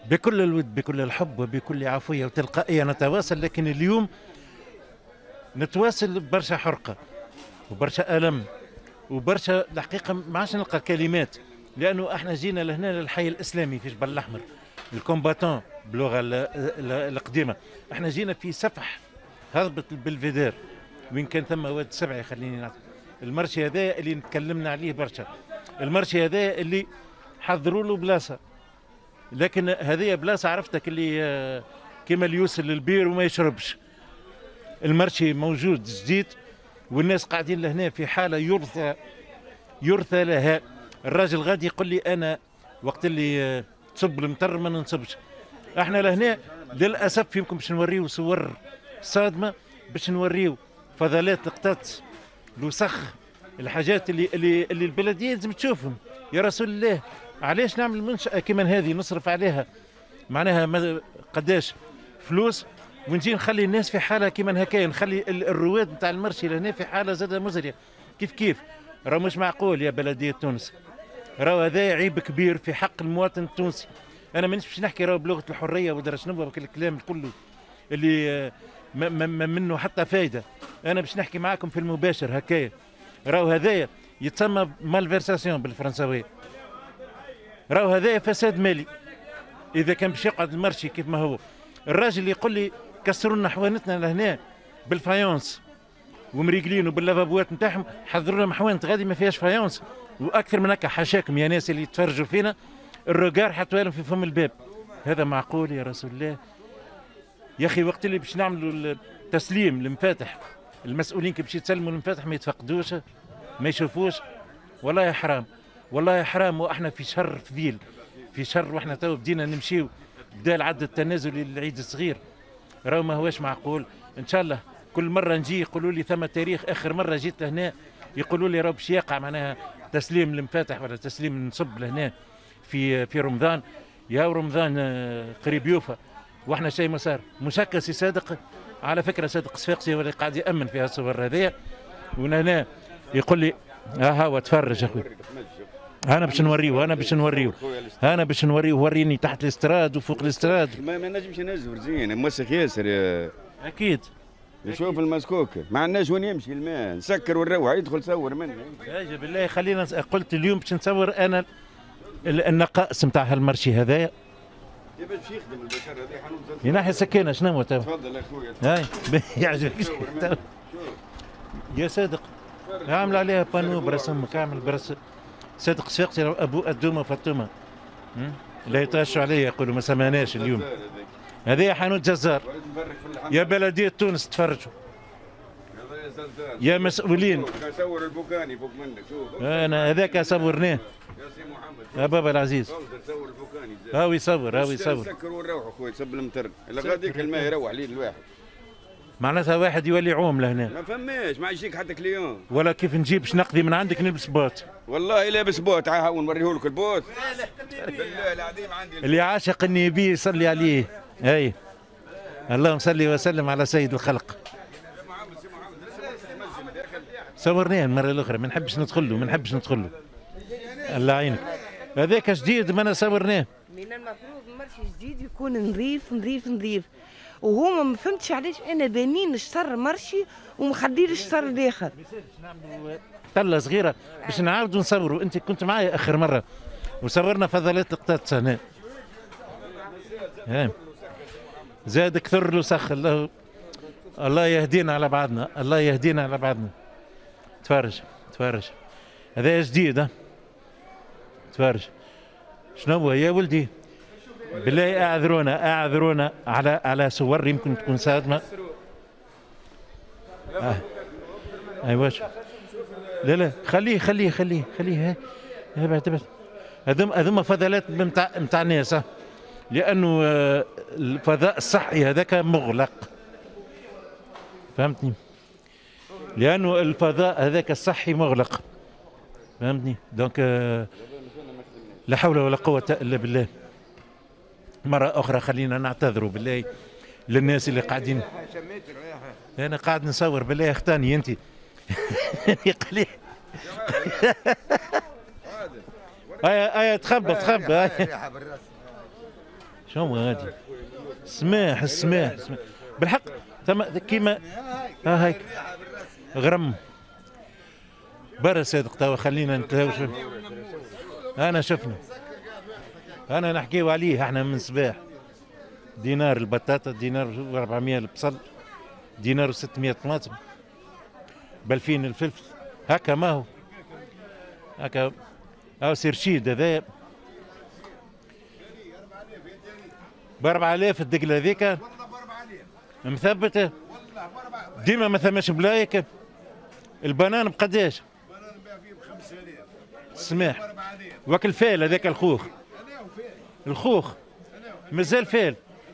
بكل الود بكل الحب وبكل عفوية وتلقائية نتواصل، لكن اليوم نتواصل برشا حرقة وبرشا ألم وبرشا الحقيقة ما عادش نلقى كلمات، لأنه احنا جينا لهنا للحي الإسلامي في جبل الأحمر، الكومباتون باللغة القديمة. احنا جينا في سفح هضبة البلفيدير وين كان ثم واد سبعي. خليني نعطي المرشي هذا اللي نتكلمنا عليه برشا، المرشي هذا اللي حضروا له بلاصة، لكن هذه بلاصة عرفتك اللي كما اللي يوصل للبير وما يشربش. المرشي موجود جديد والناس قاعدين لهنا في حالة يرثى لها. الراجل غادي يقول لي أنا وقت اللي تصب المطر ما ننصبش. احنا لهنا للأسف يمكن باش نوريو صور صادمة، باش نوريو فضلات القطاط، الوسخ، الحاجات اللي البلدية لازم تشوفهم. يا رسول الله علاش نعمل منشأة كما هذه نصرف عليها معناها قداش فلوس ونجي نخلي الناس في حالة كما هكايا، نخلي الرواد نتاع المرشي لهنا في حالة زادة مزرية. كيف راه مش معقول يا بلدية تونس، راه هذا عيب كبير في حق المواطن التونسي. انا مانيش باش نحكي راه بلغة الحرية ودرا شنو الكلام كله اللي ما منه حتى فايدة. انا باش نحكي معاكم في المباشر هكايا. راهو هذايا يتسمى مالفيرساسيون بالفرنساوية، راهو هذايا فساد مالي. اذا كان باش يقعد المرشي كيف ما هو، الراجل اللي يقول لي كسروا لنا حوانتنا لهنا بالفايونس ومريقلين وباللافابوات نتاعهم، حضروا لنا حوانت غادي ما فيهاش فايونس. واكثر من هكا حاشاكم يا ناس اللي يتفرجوا فينا، الروجار حطوا لهم في فم الباب. هذا معقول يا رسول الله؟ يا اخي وقت اللي باش نعملوا التسليم المفاتح، المسؤولين كي باش يتسلموا المفاتح ما يتفقدوش ما يشوفوش. والله حرام، والله حرام. واحنا في شهر فذيل، في شهر واحنا تو بدينا نمشيو، بدا العد التنازلي للعيد الصغير. راهو ما هواش معقول. ان شاء الله كل مره نجي يقولوا لي ثم تاريخ. اخر مره جيت لهنا يقولوا لي راه باش يقع معناها تسليم المفاتح ولا تسليم النصب لهنا في رمضان. يا رمضان قريب يوفى واحنا شيء ما صار. مشكى سي صادق، على فكره صادق صفاقسي هو اللي قاعد يامن في هالصور هذيا. وهنا يقول لي هو تفرج اخوي، انا باش نوريه انا باش نوريه وريني تحت الاستراد وفوق الاستراد. ما نجمش نزور زين موسخ ياسر اكيد. نشوف المسكوك ما عندناش وين يمشي الماء، نسكر ونروح يدخل صور منه. يا بالله خلينا قلت اليوم باش نصور انا النقائص نتاع هالمرشي هذايا. باش يخدم البشر هذا حنون ينحي سكينه شنو هو تو؟ تفضل يا خويا. هاي يعجبك يا صادق. اعمل عليها بانو برسمك، اعمل برسم صادق صفاقسي ابو الدومه فاطمه. لا يطاشوا علي يقولوا ما سمعناش اليوم. هذه حانوت جزار. يا بلدية تونس تفرجوا، يا مسؤولين. صور الفوكاني فوق منك شوف. انا هذاك صورناه يا سي محمد يا بابا العزيز. صور الفوكاني هاو يصور نسكر ونروح اخويا تصب المطر الا غاديك الماء يروح ليه الواحد. معناتها واحد يولي عوم لهنا. ما فماش ما يجيك حتى كليون. ولا كيف نجيب باش نقضي من عندك نلبس بوت. والله لابس بوت عاها ونوريه لك البوت. بالله العظيم عندي اللي عاشق اني بيه يصلي عليه. اي اللهم صل وسلم على سيد الخلق. صورناه المره الاخرى ما نحبش ندخل له الله يعينك. هذاك جديد ما انا صورناه. من المفروض المرشي جديد يكون نظيف وهما ما فهمتش علاش انا بانين اشتر مرشي ومخليه اشتر الاخر. نعملوا طله صغيره باش نعاودوا نصوروا. انت كنت معايا اخر مره وصورنا فضلات القطاط هنا. زاد كثر له سخ. الله يهدينا على بعضنا، الله يهدينا على بعضنا. تفرج هذا جديد. تفرج شنو هو يا ولدي؟ بالله اعذرونا على صور يمكن تكون صادمه. ايوا لا خليه ابعد. هذوما فضلات نتاع الناس، لانه الفضاء الصحي هذاك مغلق، فهمتني؟ لانه الفضاء هذاك الصحي مغلق، فهمتني؟ دونك لا حول ولا قوه الا بالله. مرة أخرى خلينا نعتذروا بالله للناس اللي قاعدين. أنا قاعد نصور بالله اختاني أنت. قليل. تخبى. شنو هادي؟ سماح السماح بالحق ثم كيما ها هيك غرم برا صادق توا خلينا نتلاوش. انا شفنا انا نحكيو عليه احنا من صباح. دينار البطاطا، دينار 400 البصل، دينار و600 طماطم، ب2000 الفلفل. هكا ما هو هكا. هاو سيرشيد هذايا ب4000 الدقله هذيك مثبته ديما ما ثماش بلايك. البنان بقداش؟ البنان نبيع فيه ب5000. سماح وك الفيل هذاك الخوخ. الخوخ مازال فيل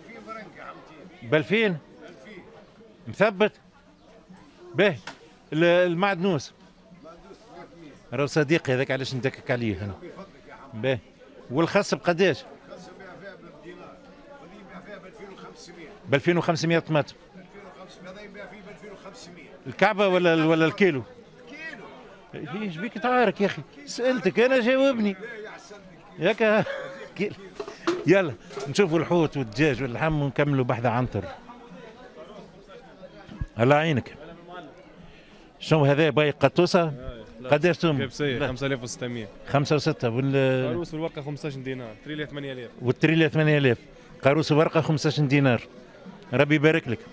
ب2000 مثبت. باهي المعدنوس راهو صديقي هذاك علاش ندكك عليه انا. باهي والخس بقداش؟ الخس نبيع فيها بالدينار، هذه نبيع فيها ب2500. ب2500 طماطم. 2500 هذا يبيع فيه ب2500. الكعبه ولا الكيلو؟ كيلو. ايش بيك تعارك يا اخي؟ سالتك انا جاوبني. ياك يلا نشوفوا الحوت والدجاج واللحم ونكملوا بحث عنتر. الله يعينك. شنو هذا باي قطوسه؟ قداش توم؟ كبسيه 5600. 5 و6 قاروس والورقه 15 دينار، تريليا 8000. والتريليا 8000. قاروس وورقه 15 دينار. ربي يبارك لك.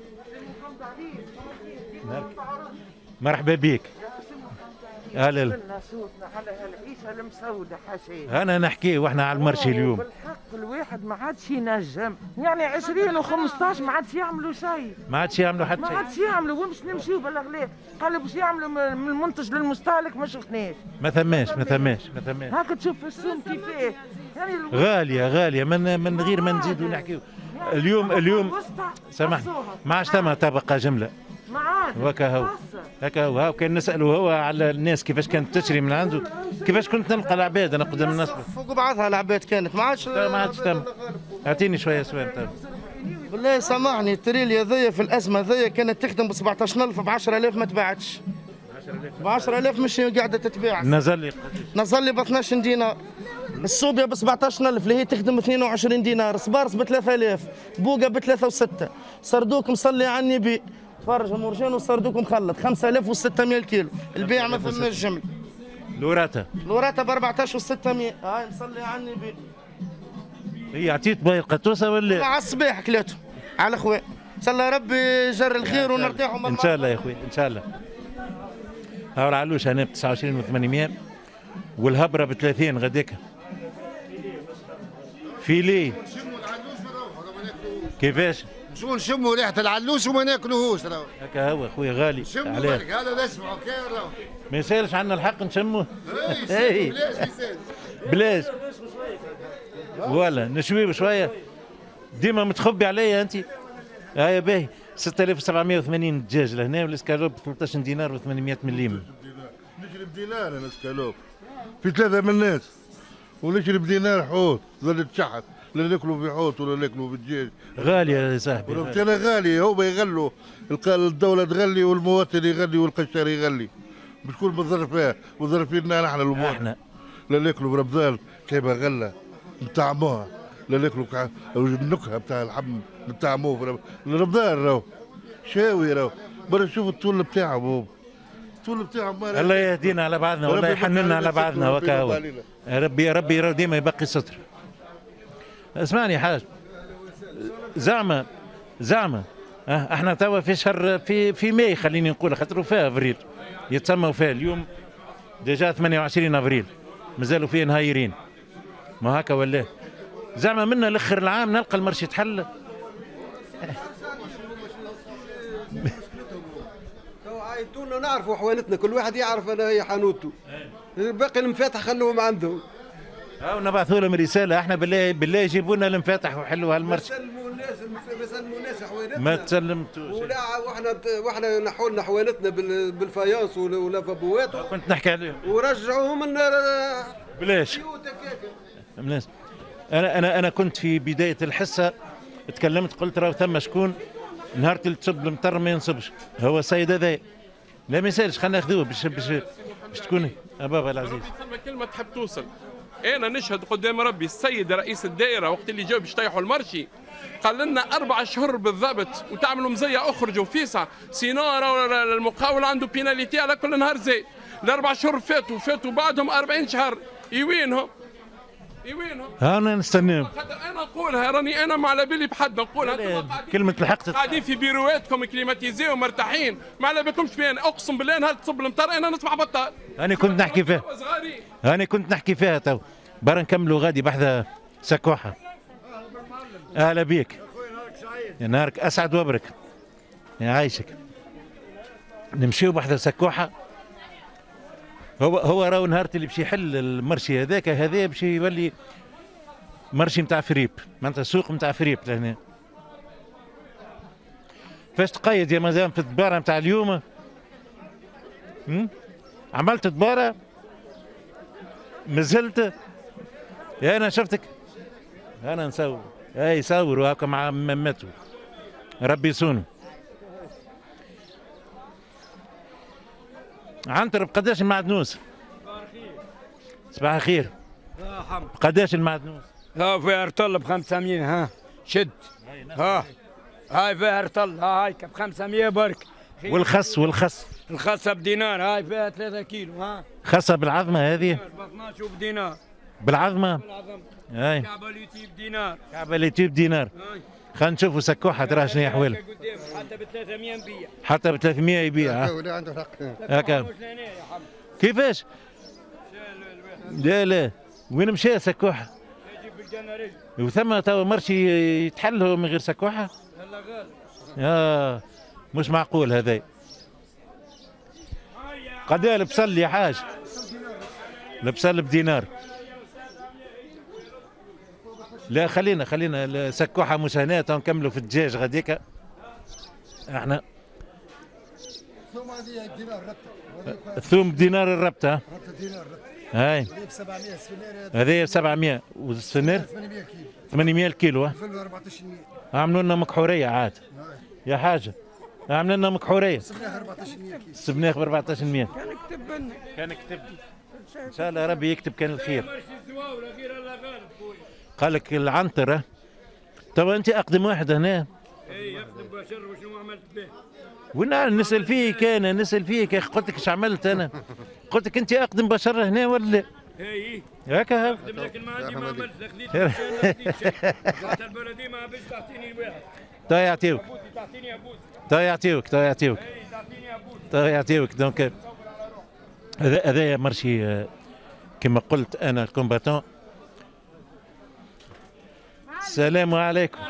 مرحبا بك. هلا صوتنا على هالعيشه المسوده حاشيه. انا نحكي واحنا على المرشي اليوم. بالحق الواحد ما عادش ينجم، يعني 20 و15 ما عادش يعملوا شيء. ما عادش يعملوا حتى ما شيء. عادش يعملوا ومش نمشيو بالاغلاب. قالوا باش يعملوا من المنتج للمستهلك ما شفناش. ما ثماش. هاك تشوف السوم كيفاه يعني غاليه من غير ما نزيدوا نحكيو. اليوم سامحني ما عادش ثم طبقه جمله. ما عاد هكا هو كان نسأله هو على الناس كيفاش كانت تشري من عنده، كيفاش كنت نلقى العباد انا قدام الناس فوق بعضها العباد كانت ما عادش تم. اعطيني شويه سؤال تم. بالله سامحني التريليا ذي في الازمه ذي كانت تخدم ب 17000 ب 10000 ما تباعتش. ب 10000 مش قاعده تتباع. نزل لي ب 12 دينار. الصوبيا ب 17000 اللي هي تخدم 22 دينار، صبارس ب 3000، بوقه ب 3 و6، صردوك مصلي على النبي. تفرج مرجان وصردوك مخلط 5600 كيلو، البيع ما فماش جمل. لوراتا ب 14 و600، هاي مصلي على النبي. هي عطيت باي قطوسه ولا؟ على الصباح كلاتهم على اخويا. ان شاء الله ربي يجر الخير ونرتاحوا ان شاء الله يا اخوي ان شاء الله. هاو العلوش هنا ب 29 و800 والهبره ب 30 غديك. فيلي كيفاش؟ شو نشموا ريحه العلوش وما ناكلوهوش راهو. هكا هو اخويا غالي. شموا بالك هذا نسمعوا كان راهو. ما يسالش عنا الحق نشموه. اي بلاش بلاش. ولا نشوي بشويه. ديما متخبي عليا انت. هيا باهي 6780 دجاج لهنا والاسكالوب 13 دينار و800 مليم. نشري بدينار انا اسكالوب في 3 من الناس، ونشري بدينار حوت ظل تشحت، لا ناكلوا بحوت ولا ناكلوا بالدجاج. غالية يا صاحبي. انا غالية، هما يغلوا، الدولة تغلي والمواطن يغلي والقشار يغلي. بشكون متضرر فيها؟ متضرر فينا نحن المواطن. احنا لا ناكلوا برمضان كيما غلة نطعموها، لا ناكلوا النكهة بتاع اللحم نطعموه رمضان راهو شاوي راهو. برا نشوف الطول بتاعهم الطول بتاعهم. الله يهدينا على بعضنا والله يحننا على بعضنا وكا هو. ربي ديما يبقي ستر. اسمعني حاج، زعما احنا توا في شهر في ماي خليني نقول، خاطر وفاه افريل يتسمى وفاه اليوم ديجا 28 افريل، مازالوا فيه نهايرين. ما هكا ولا زعما منا لاخر العام نلقى المرشي تحل. عيطونا نعرفوا حوالتنا، كل واحد يعرف انا هي حانوته. باقي المفاتح خلوهم عندهم. هاو نبعثوا لهم رساله احنا بالله يجيبوا لنا المفاتح ويحلوا هالمرشي. يسلموا الناس حوالتنا. ما تسلمتوش. ولا واحنا نحولنا حوالتنا بالفايانس ولا فابوات. كنت نحكي عليهم. ورجعوهم بلاش. الناس انا كنت في بدايه الحصه تكلمت قلت راه ثم شكون نهار اللي تصب المطر ما ينصبش، هو السيد هذا. لا ما يسالش خلينا ناخذوه باش تكون بابا العزيز. ثم كلمه تحب توصل انا نشهد قدام ربي السيد رئيس الدائره وقت اللي جاوا باش يطيحوا المرشي قال لنا 4 شهور بالضبط وتعملوا مزيه اخرجوا فيسع سينو المقاول عنده بيناليتي على كل نهار زيت. ال4 شهور فاتوا بعدهم 40 شهر يوينهم انا نستناهم. انا نقولها راني انا ما على بالي بحد نقولها. كلمه الحق قاعدين في بيرواتكم كليماتيزي ومرتاحين ما على بالكمش بيان. اقسم بالله نهار تصب المطر انا نصبح بطال. انا كنت نحكي فيها تو. برا نكملوا غادي بحذا سكوحه. اهلا بيك يا نهارك اسعد وابرك يا عايشك. نمشيو بحذا سكوحه. هو راهو نهار اللي باش يحل المرشي هذا باش يولي مرشي نتاع فريب معناتها سوق نتاع فريب لهنا. فاش تقيد يا مدام في الدباره نتاع اليوم؟ عملت دباره؟ مازلت؟ يا انا شفتك انا نصور. اي صوروا هاكا مع مماتوا ربي يصونوا. عنتر بقداش المعدنوس؟ صباح الخير. بقداش المعدنوس؟ ها فيها رطل ب 500. ها شد. ها هاي فيها رطل. هاي ب 500 برك. والخس الخسه بدينار. هاي فيها 3 كيلو. ها خسه بالعظمه هذه ب 12 بدينار. بالعظمه. اي كعبه اليوتيوب بدينار. كعبه اليوتيوب دينار. خلينا نشوفوا سكوحه ترى شنو احوالها. حتى ب 300 نبيع. حتى ب 300 يبيع. هكا كيفاش؟ لا وين مشى سكوحه؟ يجيب بالجنة رجل. وثم تو مرشي يتحل من غير سكوحه؟ هلا غالي. مش معقول هذا. قد ايه البصل يا حاج؟ البصل بدينار. لا خلينا سكوحه مسهنات ونكملوا في الدجاج غاديكا. احنا الثوم بدينار الربطه. ربطه دينار هاي هذه 700 والسنير 800 الكيلو. 1400 عملوا لنا مكحوريه عاد يا حاجه. عملوا لنا مكحوريه سبناها 1400 كيلو. سبناها ب 1400. كان كتب ان شاء الله ربي يكتب كان الخير. قال لك العنتره. طب انت اقدم واحد هنا. اي يخدم بشر وشنو عملت به؟ وانا نسال فيك يا اخي قلت لك ايش عملت انا؟ قلت لك انت اقدم بشر هنا ولا؟ اي هكا اخدم لكن ما عندي ما عملت لا خذيت شيء. قالت البلديه ما بيش تعطيني الواحد. تو يعطيوك. تعطيني ابوس. تو يعطيوك. اي تعطيني ابوس. تو يعطيوك. دونك هذا مرشي كما قلت انا الكومباتون. السلام عليكم.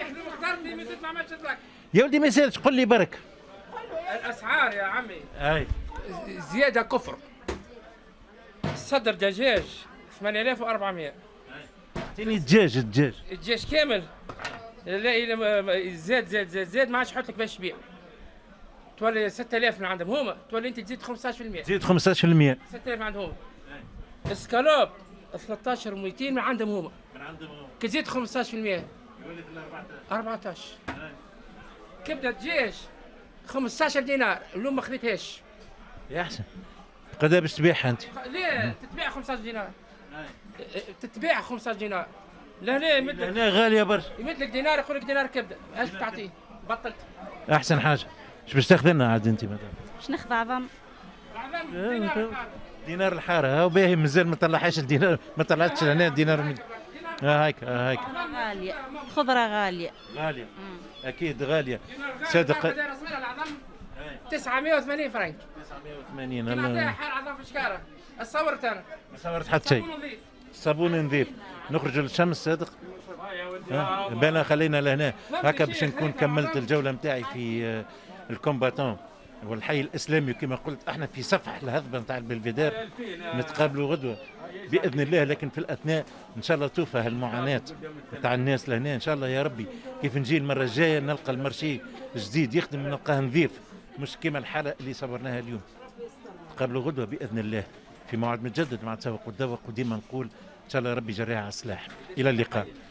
يا ولدي ما يسالش قل لي برك. الاسعار يا عمي اي زياده كفر. صدر دجاج 8400. اعطيني الدجاج كامل. لا زاد ما عادش يحط لك باش تبيع. تولي 6000 من عندهم هما. تولي انت تزيد 15%. زيد 15%. 6000 من عندهم هما. اسكالوب 13200 من عندهم هما. كي تزيد 15% يولي 14. كبده دجاج 15 دينار اليوم ما خذيتهاش. يا احسن. قدا باش تبيعها انت؟ ليه تتباع 15 دينار. تتباع 15 دينار. لا يمدلك. هنا غاليه برشا. يمدلك دينار يقول لك دينار كبده، اش تعطيه؟ بطلت. احسن حاجه. ايش باش تاخذ لنا عاد انت مثلا؟ باش ناخذ عظم. دينار الحاره. ها باهي مازال ما طلعهاش الدينار، ما طلعتش لهنا دينار. هايك غاليه. خضره غاليه. اكيد غاليه. صدق 980 فرنك. 980. هلا حار عظم في شكاره. صورت انا. ما صورت حتى شيء. صابون نظيف. نخرجوا للشمس صادق. بالنا خلينا لهنا هكا باش نكون كملت الجوله نتاعي في الكومباتون والحي الاسلامي. كما قلت احنا في صفح الهضبه نتاع البلفيدير. نتقابلوا غدوه باذن الله. لكن في الاثناء ان شاء الله توفى هالمعاناه نتاع الناس لهنا. ان شاء الله يا ربي كيف نجي المره الجايه نلقى المرشي جديد يخدم نلقاه نظيف مش كما الحاله اللي صورناها اليوم. نتقابلوا غدوه باذن الله في موعد متجدد مع تسوق والذوق. وديما نقول ان شاء الله ربي يجريها على السلاح. الى اللقاء.